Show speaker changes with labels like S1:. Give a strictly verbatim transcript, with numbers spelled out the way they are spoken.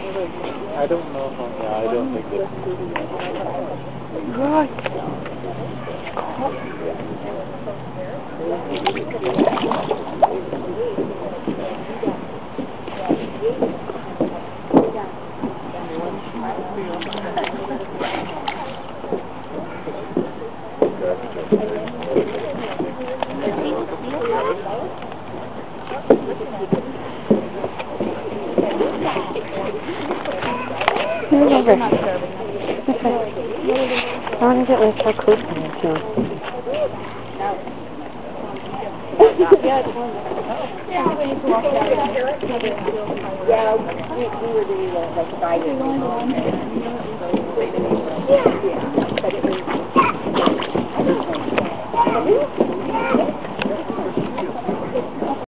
S1: I don't know how, yeah, I don't think that.
S2: Right. Move over. Okay. I want to get like so close to you too.
S3: Yeah, we need to walk down. Yeah, we, we were doing the like Friday. Yeah, but it was.